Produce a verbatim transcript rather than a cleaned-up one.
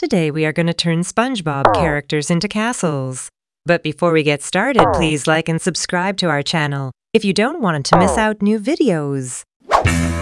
Today we are going to turn SpongeBob characters into castles. But before we get started, please like and subscribe to our channel if you don't want to miss out new videos.